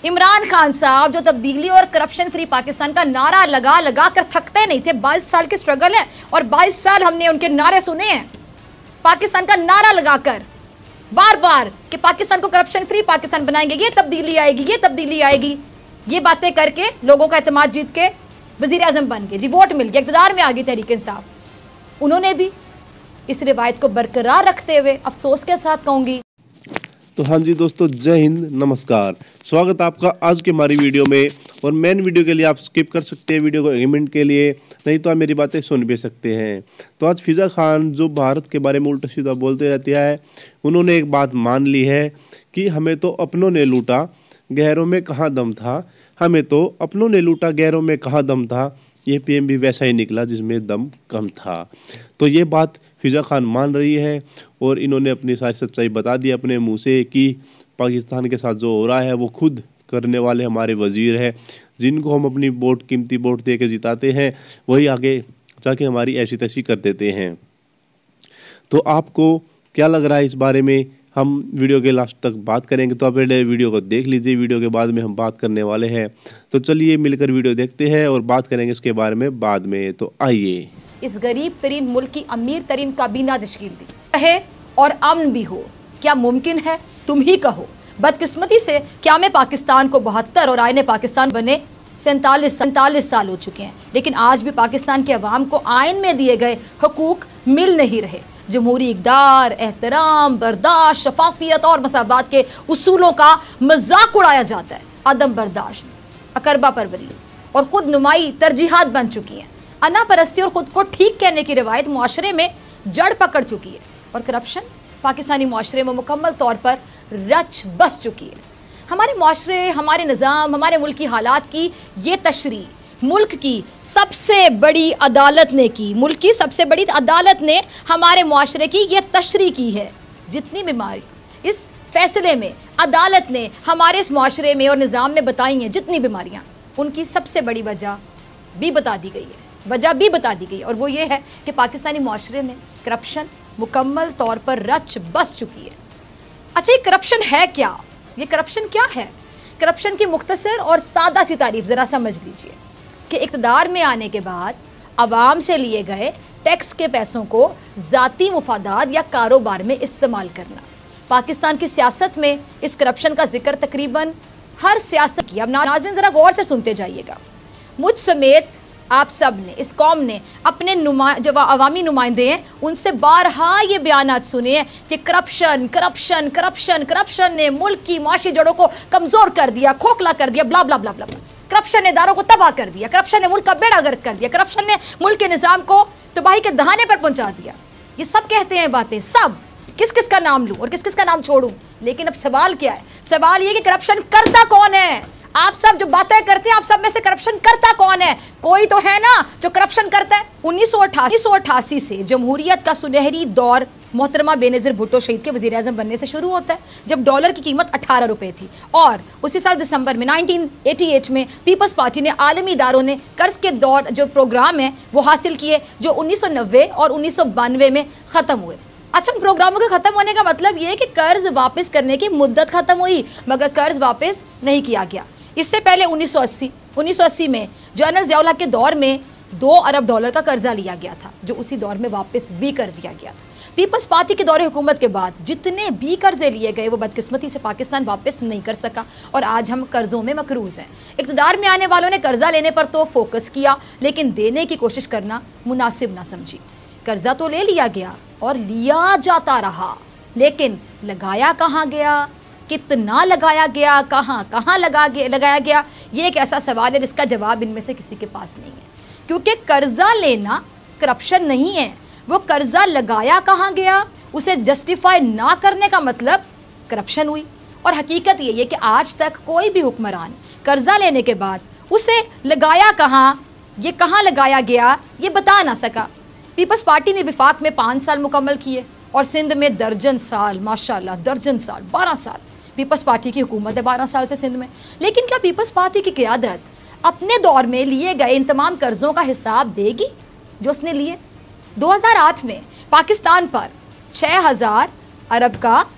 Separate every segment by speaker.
Speaker 1: इमरान खान साहब जो तब्दीली और करप्शन फ्री पाकिस्तान का नारा लगा लगा कर थकते नहीं थे। 22 साल की स्ट्रगल है और 22 साल हमने उनके नारे सुने हैं, पाकिस्तान का नारा लगाकर बार बार कि पाकिस्तान को करप्शन फ्री पाकिस्तान बनाएंगे, ये तब्दीली आएगी, ये तब्दीली आएगी। ये बातें करके लोगों का एतमाद जीत के वजीर आजम बन गए जी, वोट मिल गया, इक़्तिदार में आ गई तहरीक इंसाफ। उन्होंने भी इस रिवायत को बरकरार रखते हुए अफसोस के साथ कहूंगी।
Speaker 2: तो हाँ जी दोस्तों, जय हिंद, नमस्कार, स्वागत आपका आज की हमारी वीडियो में। और मेन वीडियो के लिए आप स्किप कर सकते हैं वीडियो को 1 मिनट के लिए, नहीं तो आप मेरी बातें सुन भी सकते हैं। तो आज फिजा खान जो भारत के बारे में उल्टा सीधा बोलते रहती है, उन्होंने एक बात मान ली है कि हमें तो अपनों ने लूटा, गैरों में कहाँ दम था। हमें तो अपनों ने लूटा, गैरों में कहाँ दम था। ये पीएम भी वैसा ही निकला जिसमें दम कम था। तो ये बात फिजा खान मान रही है और इन्होंने अपनी सारी सच्चाई बता दी अपने मुंह से कि पाकिस्तान के साथ जो हो रहा है वो खुद करने वाले हमारे वजीर हैं, जिनको हम अपनी वोट, कीमती वोट दे के जिताते हैं, वही आगे जाके हमारी ऐसी तैसी कर देते हैं। तो आपको क्या लग रहा है इस बारे में, हम वीडियो के लास्ट तक बात करेंगे। तो आप पहले वीडियो को देख लीजिए, वीडियो के बाद में हम बात करने वाले हैं। तो चलिए मिलकर वीडियो देखते हैं और बात करेंगे इसके बारे में बाद में। तो आइए।
Speaker 1: इस गरीब तरीन मुल्क की अमीर तरीन काबीना तश्कील दी रहे और अमन भी हो, क्या मुमकिन है? तुम ही कहो। बदकिस्मती से क्या में पाकिस्तान को 72 और आईने पाकिस्तान बने 47 साल हो चुके हैं, लेकिन आज भी पाकिस्तान के अवाम को आइन में दिए गए हुकूक मिल नहीं रहे। जमहूरी इक़्तिदार, एहतराम, बर्दाश्त, शफाफियत और मसावत के उसूलों का मजाक उड़ाया जाता है। अदम बर्दाश्त, अकरबा परवरी और खुद नुमाई तरजीहात बन चुकी हैं। अना परस्ती और ख़ुद को ठीक कहने की रवायत मुआशरे में जड़ पकड़ चुकी है और करप्शन पाकिस्तानी मुआशरे में मुकम्मल तौर पर रच बस चुकी है। हमारे मुआशरे, हमारे निज़ाम, हमारे मुल्क की हालात की ये तशरीह मुल्क की सबसे बड़ी अदालत ने की। मुल्क की सबसे बड़ी अदालत ने हमारे मुआशरे की ये तशरीह की है। जितनी बीमारी इस फैसले में अदालत ने हमारे इस मुआशरे में और निज़ाम में बताई हैं, जितनी बीमारियाँ, उनकी सबसे बड़ी वजह भी बता दी गई है, और वो ये है कि पाकिस्तानी मुआशरे में करप्शन मुकम्मल तौर पर रच बस चुकी है। अच्छा, ये करप्शन है क्या? ये करप्शन क्या है? करप्शन की मुख्तसर और सादा सी तारीफ ज़रा समझ लीजिए कि इक़्तिदार में आने के बाद आवाम से लिए गए टैक्स के पैसों को ज़ाती मुफादात या कारोबार में इस्तेमाल करना। पाकिस्तान की सियासत में इस करप्शन का जिक्र तकरीबन हर सियासत की। अब नाज़रीन ज़रा गौर से सुनते जाइएगा। मुझ समेत आप सब ने, इस कौम ने अपने जो अवामी नुमाइंदे हैं उनसे बारहा ये बयानात सुने हैं कि करप्शन ने मुल्क की माशी जड़ों को कमज़ोर कर दिया, खोखला कर दिया, ब्ला ब्ला ब्ला ब्ला। करप्शन ने इदारों को तबाह कर दिया, करप्शन ने मुल्क का बेड़ा गर्क कर दिया, करप्शन ने मुल्क के निज़ाम को तबाही के दहाने पर पहुंचा दिया। ये सब कहते हैं बातें, सब। किस किस का नाम लूं और किस किस का नाम छोड़ूं? लेकिन अब सवाल क्या है? सवाल ये कि करप्शन करता कौन है? आप सब जो बातें करते हैं, आप सब में से करप्शन करता कौन है? कोई तो है ना जो करप्शन करता है। 1988 से जमहूरियत का सुनहरी दौर मोहतरमा बेनज़ीर भुट्टो शहीद के वज़ीर आज़म बनने से शुरू होता है, जब डॉलर की कीमत 18 रुपये थी। और उसी साल दिसंबर में 1988 में पीपल्स पार्टी ने आलमी इदारों ने कर्ज के दौर जो प्रोग्राम है वो हासिल किए, जो 1990 और 1992 में ख़त्म हुए। अच्छा, उन प्रोग्रामों के ख़त्म होने का मतलब ये है कि कर्ज वापस करने की मुद्दत ख़त्म हुई, मगर कर्ज वापस नहीं किया गया। इससे पहले 1980 में जनरल ज़िया उल हक के दौर में 2 अरब डॉलर का कर्जा लिया गया था, जो उसी दौर में वापस भी कर दिया गया था। पीपल्स पार्टी के दौरे हुकूमत के बाद जितने भी कर्जे लिए गए वो बदकिस्मती से पाकिस्तान वापस नहीं कर सका और आज हम कर्जों में मकरूज़ हैं। इक़्तिदार में आने वालों ने कर्जा लेने पर तो फोकस किया, लेकिन देने की कोशिश करना मुनासिब ना समझी। कर्जा तो ले लिया गया और लिया जाता रहा, लेकिन लगाया कहाँ गया, कितना लगाया गया, कहाँ लगाया गया, ये एक ऐसा सवाल है जिसका जवाब इनमें से किसी के पास नहीं है। क्योंकि कर्जा लेना करप्शन नहीं है, वो कर्जा लगाया कहाँ गया, उसे जस्टिफाई ना करने का मतलब करप्शन हुई। और हकीकत ये है कि आज तक कोई भी हुक्मरान कर्जा लेने के बाद उसे लगाया कहाँ, ये कहाँ लगाया गया, ये बता ना सका। पीपल्स पार्टी ने विफाक में 5 साल मुकम्मल किए और सिंध में दर्जन साल, माशाल्लाह दर्जन साल, 12 साल पीपल्स पार्टी की हुकूमत है 12 साल से सिंध में। लेकिन क्या पीपल्स पार्टी की क़यादत अपने दौर में लिए गए इन तमाम कर्ज़ों का हिसाब देगी जो उसने लिए? 2008 में पाकिस्तान पर 6000 अरब का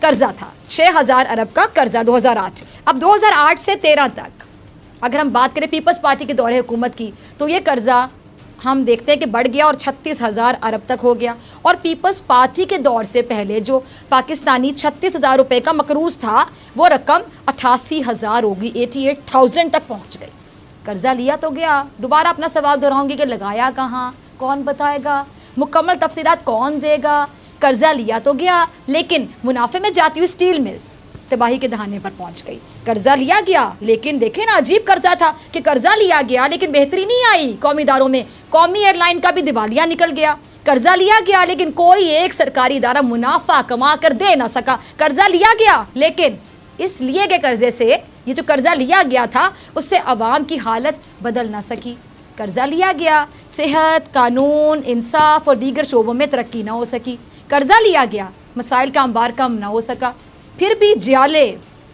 Speaker 1: कर्जा था, 6,000 अरब का कर्जा 2008। अब 2008 से 13 तक अगर हम बात करें पीपल्स पार्टी के दौरे हुकूमत की, तो ये कर्जा हम देखते हैं कि बढ़ गया और 36,000 अरब तक हो गया। और पीपल्स पार्टी के दौर से पहले जो पाकिस्तानी 36,000 रुपये का मकरूज़ था, वो रकम 88,000 होगी, 88,000 तक पहुंच गई। कर्जा लिया तो गया, दोबारा अपना सवाल दोहराऊंगी कि लगाया कहाँ, कौन बताएगा, मुकम्मल तफसीलात कौन देगा। कर्जा लिया तो गया, लेकिन मुनाफे में जाती हुई स्टील मिल्स तबाही के दहाने पर पहुंच गई। कर्जा लिया गया, लेकिन देखें ना, अजीब कर्जा था कि कर्जा लिया गया लेकिन बेहतरी नहीं आई कौमी इदारों में। कौमी एयरलाइन का भी दिवालिया निकल गया। कर्जा लिया गया लेकिन कोई एक सरकारी इदारा मुनाफा कमा कर दे ना सका। कर्जा लिया गया, लेकिन इस लिए गए कर्जे से, ये जो कर्जा लिया गया था उससे अवाम की हालत बदल ना सकी। कर्जा लिया गया, सेहत, कानून, इंसाफ और दीगर शोबों में तरक्की ना हो सकी। कर्जा लिया गया, मसाइल का अंबार कम ना हो सका। फिर भी जियाले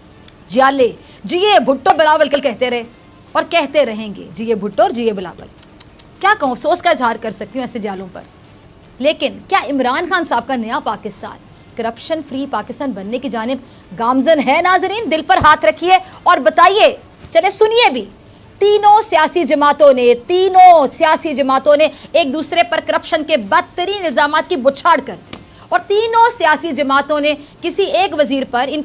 Speaker 1: जिए भुट्टो बिलावल कल कहते रहे और कहते रहेंगे, जिए भुट्टो और जिए बिलावल। क्या कहूँ, अफसोस का इजहार कर सकती हूँ ऐसे जालों पर। लेकिन क्या इमरान खान साहब का नया पाकिस्तान करप्शन फ्री पाकिस्तान बनने की जानिब गामजन है? नाजरीन, दिल पर हाथ रखिए और बताइए, चले सुनिए भी। तीनों सियासी जमातों ने एक दूसरे पर करप्शन के बदतरीन इल्जामात की बुछाड़ कर दी और तीनों सियासी जमातों ने किसी एक वजीर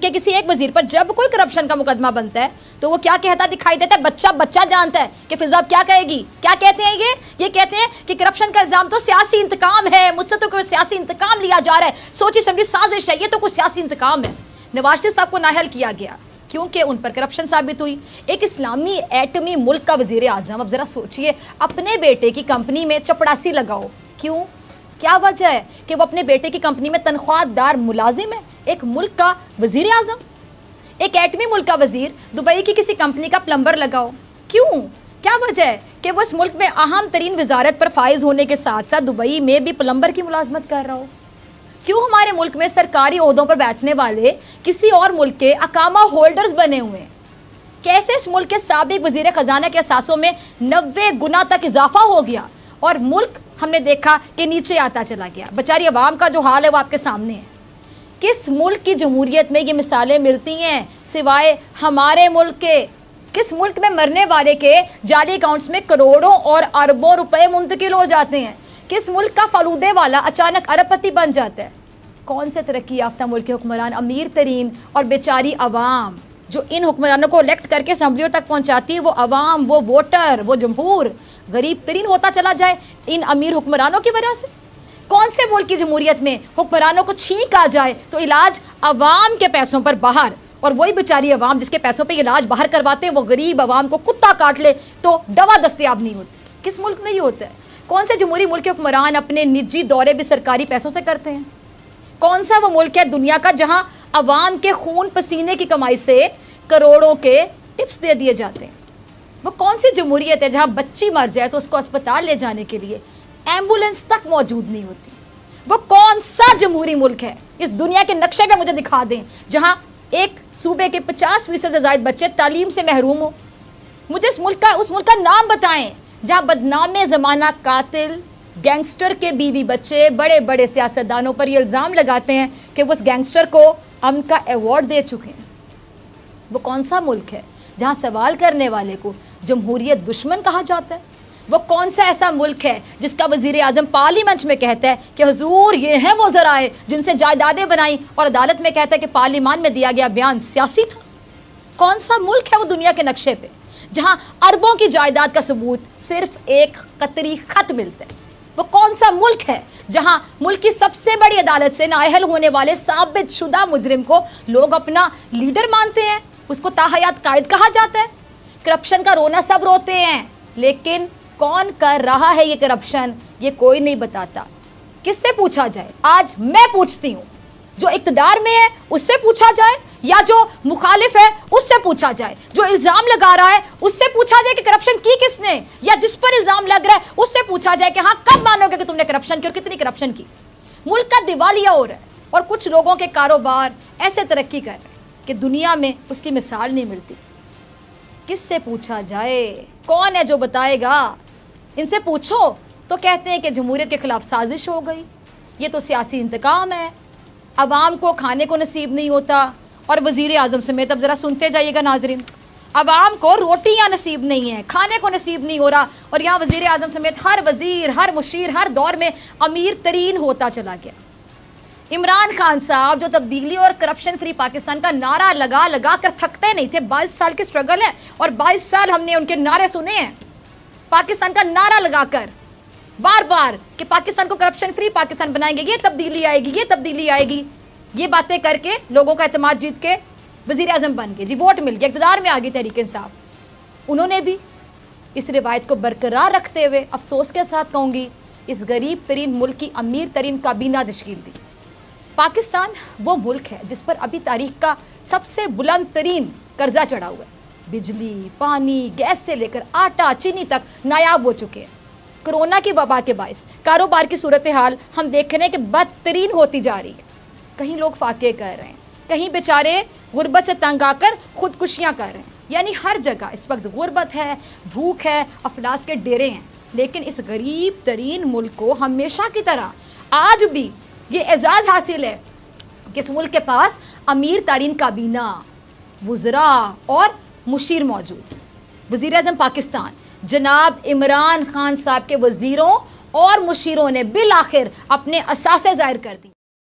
Speaker 1: पर जब कोई करप्शन का मुकदमा बनता है तो वो क्या कहता दिखाई देता है? बच्चा जानता है कि फिजा क्या कहेगी। क्या कहते हैं ये कहते हैं कि करप्शन का इल्जाम तो सियासी इंतकाम है, मुझसे तो कोई सियासी इंतकाम लिया जा रहा है, सोची समझी साजिश है, ये तो कोई सियासी इंतकाम है। नवाज शरीफ साहब को नाअहल किया गया क्योंकि उन पर करप्शन साबित हुई। एक इस्लामी एटमी मुल्क का वजीर आजम, अब जरा सोचिए, अपने बेटे की कंपनी में चपड़ासी लगाओ, क्यों? क्या वजह है कि वो अपने बेटे की कंपनी में तनख्वाहदार मुलाजिम है? एक मुल्क का वजीर आजम, एक एटमी मुल्क का वजीर दुबई की किसी कंपनी का प्लम्बर लगाओ, क्यों? क्या वजह है कि वो इस मुल्क में अहम तरीन वजारत पर फाइज होने के साथ साथ दुबई में भी प्लम्बर की मुलाजमत कर रहा हो? क्यों हमारे मुल्क में सरकारी ओहदों पर बैठने वाले किसी और मुल्क के अकामा होल्डर्स बने हुए हैं? कैसे इस मुल्क के साबिक वजीर खजाना के असासों में 90 गुना तक इजाफा हो गया और मुल्क हमने देखा कि नीचे आता चला गया। बेचारी अवाम का जो हाल है वो आपके सामने है। किस मुल्क की जमहूरियत में ये मिसालें मिलती हैं सिवाय हमारे मुल्क के? किस मुल्क में मरने वाले के जाली अकाउंट्स में करोड़ों और अरबों रुपए मुंतकिल हो जाते हैं? किस मुल्क का फलूदे वाला अचानक अरबपति बन जाता है? कौन से तरक्की याफ्ता मुल्क के हुक्मरान अमीर तरीन और बेचारी अवाम जो इन हुक्मरानों को इलेक्ट करके असम्बलियों तक पहुंचाती है, वो अवाम, वो वोटर, वो जमहूर गरीब तरीन होता चला जाए इन अमीर हुक्मरानों की वजह से? कौन से मुल्क की जमहूरियत में हुक्मरानों को छींक आ जाए तो इलाज अवाम के पैसों पर बाहर, और वही बेचारी अवाम जिसके पैसों पे इलाज बाहर करवाते हैं वो गरीब अवाम को कुत्ता काट ले तो दवा दस्तयाब नहीं होती? किस मुल्क में ये होता है? कौन से जमहूरी मुल्क के हुक्मरान अपने निजी दौरे भी सरकारी पैसों से करते हैं? कौन सा वो मुल्क है दुनिया का जहां अवाम के खून पसीने की कमाई से करोड़ों के टिप्स दे दिए जाते हैं? वो कौन सी जमहूरियत है जहां बच्ची मर जाए तो उसको अस्पताल ले जाने के लिए एम्बुलेंस तक मौजूद नहीं होती? वो कौन सा जमहूरी मुल्क है इस दुनिया के नक्शे पे मुझे दिखा दें जहां एक सूबे के 50% से ज़ायद बच्चे तालीम से महरूम हो? मुझे उस मुल्क का नाम बताएं जहां बदनाम ज़माना कातिल गैंगस्टर के बीवी बच्चे बड़े बड़े सियासतदानों पर ये इल्ज़ाम लगाते हैं कि वो उस गैंगस्टर को अमन का अवार्ड दे चुके हैं। वो कौन सा मुल्क है जहां सवाल करने वाले को जमहूरियत दुश्मन कहा जाता है? वो कौन सा ऐसा मुल्क है जिसका वज़ीर आज़म पार्लियामेंट में कहता है कि हुजूर ये हैं वो ज़राए जिनसे जायदादें बनाई, और अदालत में कहता है कि पार्लियामान में दिया गया बयान सियासी था? कौन सा मुल्क है वो दुनिया के नक्शे पे जहां अरबों की जायदाद का सबूत सिर्फ एक कतरी खत मिलता है? वो कौन सा मुल्क है जहां मुल्क की सबसे बड़ी अदालत से नाअहल होने वाले साबित शुदा मुजरिम को लोग अपना लीडर मानते हैं, उसको ताहयात कायद कहा जाता है? करप्शन का रोना सब रोते हैं, लेकिन कौन कर रहा है ये करप्शन ये कोई नहीं बताता। किससे पूछा जाए? आज मैं पूछती हूँ, जो इक़्तिदार में है उससे पूछा जाए या जो मुखालिफ है उससे पूछा जाए, जो इल्ज़ाम लगा रहा है उससे पूछा जाए कि करप्शन की किसने, या जिस पर इल्ज़ाम लग रहा है उससे पूछा जाए कि हाँ कब मानोगे कि तुमने करप्शन की और कितनी करप्शन की? मुल्क का दिवालिया हो रहा है और कुछ लोगों के कारोबार ऐसे तरक्की कर रहे हैं कि दुनिया में उसकी मिसाल नहीं मिलती। किससे पूछा जाए? कौन है जो बताएगा? इनसे पूछो तो कहते हैं कि जमहूरियत के खिलाफ साजिश हो गई, ये तो सियासी इंतकाम है। अवाम को खाने को नसीब नहीं होता, और वज़ीर आज़म समेत, अब ज़रा सुनते जाइएगा नाजरीन, अवाम को रोटियां नसीब नहीं है, खाने को नसीब नहीं हो रहा, और यहाँ वज़ीर आज़म समेत हर वज़ीर, हर मुशीर, हर दौर में अमीर तरीन होता चला गया। इमरान खान साहब जो तब्दीली और करप्शन फ्री पाकिस्तान का नारा लगा लगा कर थकते नहीं थे, 22 साल की स्ट्रगल है, और 22 साल हमने उनके नारे सुने हैं, पाकिस्तान का नारा लगाकर बार बार कि पाकिस्तान को करप्शन फ्री पाकिस्तान बनाएंगे, ये तब्दीली आएगी, ये तब्दीली आएगी, ये बातें करके लोगों का एतमाद जीत के वज़ीर आज़म बन गए जी, वोट मिल गया, इक़्तिदार में आ गई तहरीक इंसाफ। उन्होंने भी इस रिवायत को बरकरार रखते हुए, अफसोस के साथ कहूँगी, इस गरीब तरीन मुल्क की अमीर तरीन काबीना तश्कील दी। पाकिस्तान वो मुल्क है जिस पर अभी तारीख का सबसे बुलंद तरीन कर्जा चढ़ा हुआ है। बिजली, पानी, गैस से लेकर आटा, चीनी तक नायाब हो चुके हैं। कोरोना की वबा के बायस कारोबार की सूरत हाल हम देख रहे हैं कि बदतरीन होती जा रही है। कहीं लोग फाके कर रहे हैं, कहीं बेचारे गुर्बत से तंग आकर खुदकुशियाँ कर रहे हैं। यानी हर जगह इस वक्त गुर्बत है, भूख है, अफलास के डेरे हैं। लेकिन इस गरीब तरीन मुल्क को हमेशा की तरह आज भी ये एजाज़ हासिल है कि इस मुल्क के पास अमीर तरीन काबीना, वुज़रा और मुशीर मौजूद। वज़ीर आज़म पाकिस्तान जनाब इमरान खान साहब के वज़ीरों और मुशीरों ने बिल आखिर अपने असासे ज़ाहिर कर दी।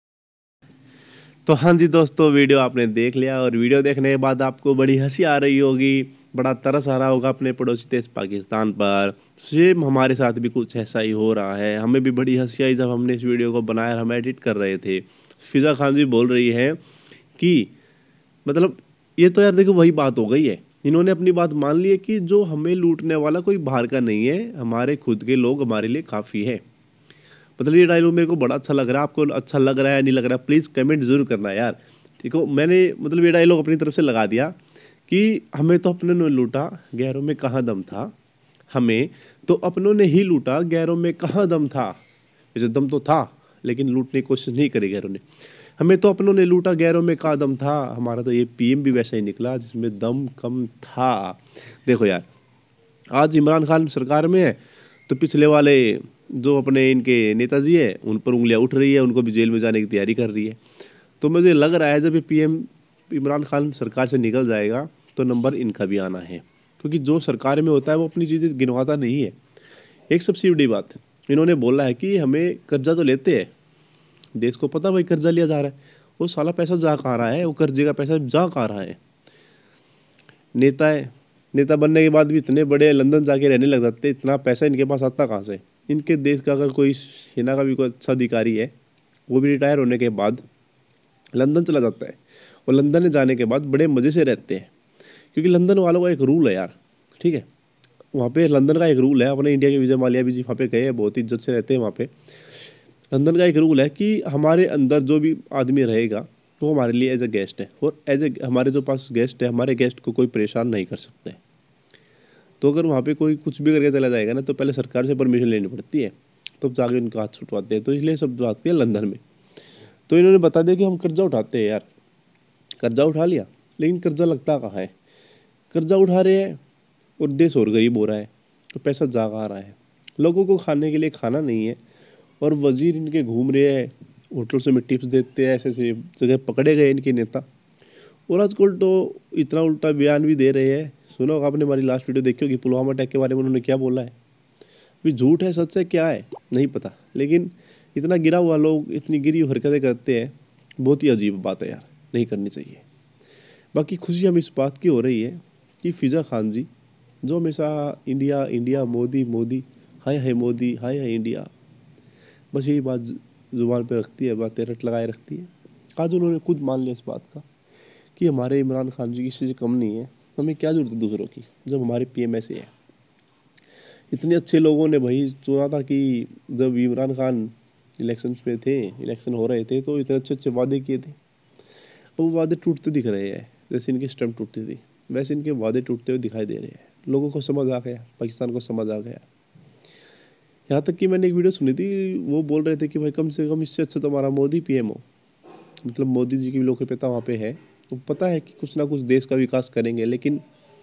Speaker 2: तो हाँ जी दोस्तों, वीडियो आपने देख लिया, और वीडियो देखने के बाद आपको बड़ी हंसी आ रही होगी, बड़ा तरस आ रहा होगा अपने पड़ोसी देश पाकिस्तान पर। सेम हमारे साथ भी कुछ ऐसा ही हो रहा है। हमें भी बड़ी हंसी आई जब हमने इस वीडियो को बनाया, हम एडिट कर रहे थे। फिज़ा खान जी बोल रही है कि मतलब ये तो यार देखो वही बात हो गई है, इन्होंने अपनी बात मान ली है कि जो हमें लूटने वाला कोई बाहर का नहीं है, हमारे खुद के लोग हमारे लिए काफ़ी है। मतलब ये डायलॉग मेरे को बड़ा अच्छा लग रहा है। आपको अच्छा लग रहा है नहीं लग रहा है, प्लीज़ कमेंट जरूर करना यार, ठीक हो। मैंने मतलब ये डायलॉग अपनी तरफ से लगा दिया कि हमें तो अपने ने लूटा, गैरों में कहाँ दम था, हमें तो अपनों ने ही लूटा, गैरों में कहाँ दम था। वैसे दम तो था, लेकिन लूटने की कोशिश नहीं करी गैरों ने। हमें तो अपनों ने लूटा, गैरों में कहाँ दम था। हमारा तो ये पीएम भी वैसा ही निकला जिसमें दम कम था। देखो यार, आज इमरान खान सरकार में है तो पिछले वाले जो अपने इनके नेताजी है उन पर उंगलियां उठ रही है, उनको भी जेल में जाने की तैयारी कर रही है। तो मुझे लग रहा है जब ये पीएम इमरान खान सरकार से निकल जाएगा तो नंबर इनका भी आना है, क्योंकि जो सरकार में होता है वो अपनी चीज़ें गिनवाता नहीं है। एक सबसे बड़ी बात इन्होंने बोला है कि हमें कर्जा तो लेते हैं, देश को पता भाई कर्जा लिया जा रहा है, वो साला पैसा जा कहाँ रहा है, वो कर्जे का पैसा जा कहाँ रहा है। नेता है, नेता बनने के बाद भी इतने बड़े लंदन जाके रहने लग जाते, इतना पैसा इनके पास आता कहाँ से। इनके देश का अगर कोई सेना का भी कोई अच्छा अधिकारी है, वो भी रिटायर होने के बाद लंदन चला जाता है, और लंदन में जाने के बाद बड़े मज़े से रहते हैं, क्योंकि लंदन वालों का एक रूल है यार, ठीक है। वहाँ पे लंदन का एक रूल है, अपने इंडिया के विजय माल्या भी जी वहाँ पे गए हैं, बहुत इज्जत से रहते हैं वहाँ पे। लंदन का एक रूल है कि हमारे अंदर जो भी आदमी रहेगा वो हमारे लिए एज ए गेस्ट है, और एज ए हमारे जो पास गेस्ट है, हमारे गेस्ट को कोई परेशान नहीं कर सकते। तो अगर वहाँ पे कोई कुछ भी करके चला जाएगा ना, तो पहले सरकार से परमिशन लेनी पड़ती है, तब जाके उनका हाथ छुटवाते हैं। तो इसलिए सब जाते हैं लंदन में। तो इन्होंने बता दिया कि हम कर्जा उठाते हैं यार, कर्जा उठा लिया, लेकिन कर्जा लगता कहाँ है। कर्जा उठा रहे हैं और देश और गरीब हो रहा है, तो पैसा जा कहाँ रहा है। लोगों को खाने के लिए खाना नहीं है, और वजीर इनके घूम रहे हैं, होटल से में टिप्स देते हैं, ऐसे ऐसे जगह पकड़े गए इनके नेता। और आजकल तो इतना उल्टा बयान भी दे रहे हैं। सुनो, आपने हमारी लास्ट वीडियो देखी होगी, पुलवामा अटैक के बारे में उन्होंने क्या बोला है। अभी झूठ है सच है क्या है नहीं पता, लेकिन इतना गिरा हुआ लोग इतनी गिरी हरकतें करते हैं, बहुत ही अजीब बात है यार, नहीं करनी चाहिए। बाकी खुशी हम इस बात की हो रही है कि फिज़ा खान जी जो हमेशा इंडिया इंडिया मोदी मोदी, हाय हाय मोदी, हाय हाय इंडिया, बस यही बात जुबान पे रखती है, बातें रट लगाए रखती है। आज उन्होंने खुद मान लिया इस बात का कि हमारे इमरान खान जी किसी से कम नहीं है, हमें क्या जरूरत है दूसरों की, जब हमारे पीएम ऐसे है। इतने अच्छे लोगों ने भाई सुना था कि जब इमरान खान इलेक्शन में थे, इलेक्शन हो रहे थे, तो इतने अच्छे अच्छे वादे किए थे। वो वादे टूटते दिख रहे हैं, जैसे इनकी स्टंप टूटती थी वैसे इनके वादे टूटते हुए दिखाई दे रहे हैं। लोगों को समझ आ गया, पाकिस्तान को समझ आ गया। यहाँ तक कि मैंने एक वीडियो सुनी थी, वो बोल रहे थे कि भाई कम से कम इससे अच्छा तो हमारा मोदी पीएम हो, मतलब मोदी जी की भी लोकप्रियता वहाँ पे है, तो पता है कि कुछ ना कुछ देश का विकास करेंगे। लेकिन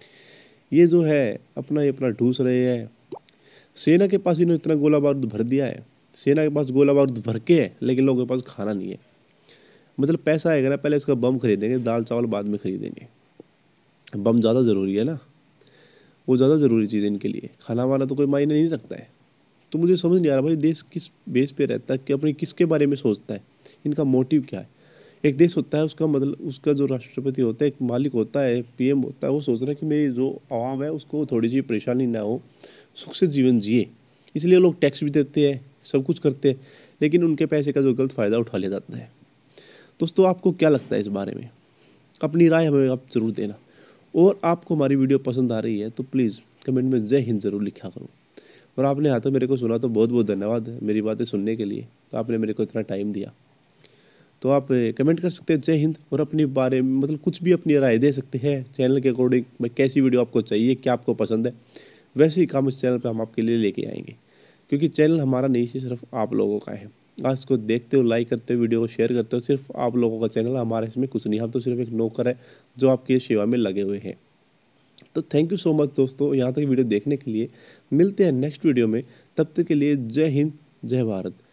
Speaker 2: ये जो है अपना ये अपना ढूंस रहे हैं। सेना के पास इन्होंने इतना गोला बारूद भर दिया है, सेना के पास गोला बारूद भर के है, लेकिन लोगों के पास खाना नहीं है। मतलब पैसा आएगा ना, पहले इसका बम खरीदेंगे, दाल चावल बाद में खरीदेंगे। बम ज़्यादा ज़रूरी है ना, वो ज़्यादा ज़रूरी चीज़ है इनके लिए, खाना वाना तो कोई मायने नहीं रखता है। तो मुझे समझ नहीं आ रहा भाई, देश किस बेस पे रहता है, कि अपनी किसके बारे में सोचता है, इनका मोटिव क्या है। एक देश होता है, उसका मतलब उसका जो राष्ट्रपति होता है, एक मालिक होता है, पीएम होता है, वो सोच रहा है कि मेरी जो आवाम है उसको थोड़ी सी परेशानी ना हो, सुख से जीवन जिए। इसलिए लोग टैक्स भी देते हैं, सब कुछ करते हैं, लेकिन उनके पैसे का जो गलत फ़ायदा उठा लिया जाता है। दोस्तों आपको क्या लगता है इस बारे में, अपनी राय हमें आप ज़रूर देना। और आपको हमारी वीडियो पसंद आ रही है तो प्लीज़ कमेंट में जय हिंद ज़रूर लिखा करो। और आपने यहाँ तक मेरे को सुना तो बहुत बहुत धन्यवाद मेरी बातें सुनने के लिए, तो आपने मेरे को इतना टाइम दिया। तो आप कमेंट कर सकते हैं जय हिंद, और अपनी बारे में मतलब कुछ भी अपनी राय दे सकते हैं चैनल के अकॉर्डिंग। मैं कैसी वीडियो आपको चाहिए, क्या आपको पसंद है, वैसे ही काम इस चैनल पे हम आपके लिए लेके आएंगे। क्योंकि चैनल हमारा नहीं है, सिर्फ आप लोगों का है। आज इसको देखते हो, लाइक करते हो, वीडियो को शेयर करते हो, सिर्फ आप लोगों का चैनल, हमारे इसमें कुछ नहीं। हम तो सिर्फ एक नौकर है जो आपकी सेवा में लगे हुए हैं। तो थैंक यू सो मच दोस्तों, यहाँ तक वीडियो देखने के लिए। मिलते हैं नेक्स्ट वीडियो में, तब तक के लिए जय हिंद, जय भारत।